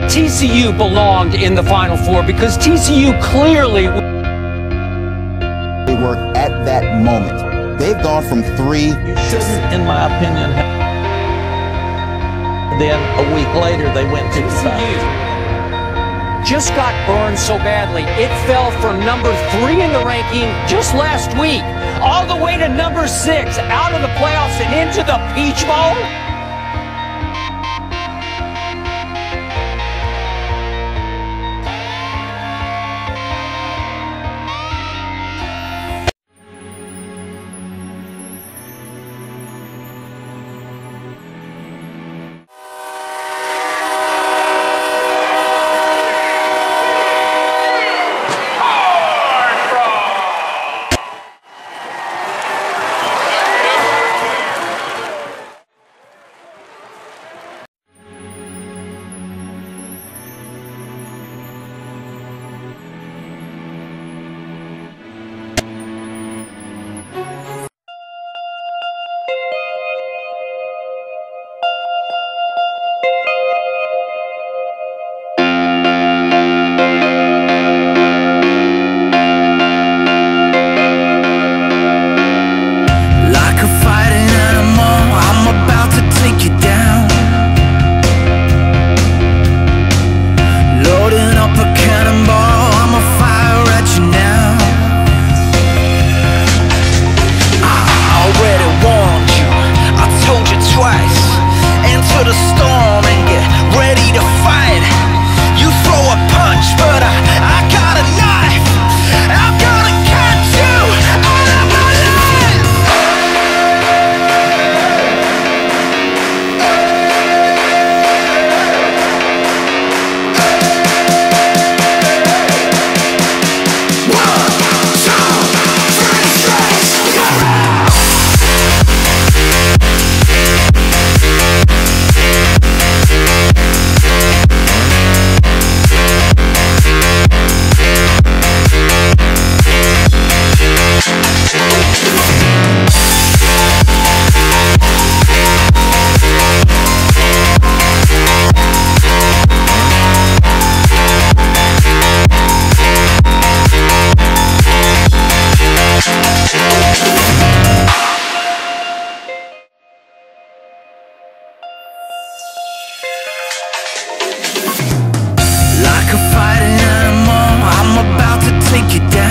TCU belonged in the Final Four because TCU clearly they were at that moment. They've gone from 3. You shouldn't, in my opinion, then a week later they went to TCU. Just got burned so badly, it fell from number 3 in the ranking just last week, all the way to number 6, out of the playoffs and into the Peach Bowl. Like a fighting animal, I'm about to take you down.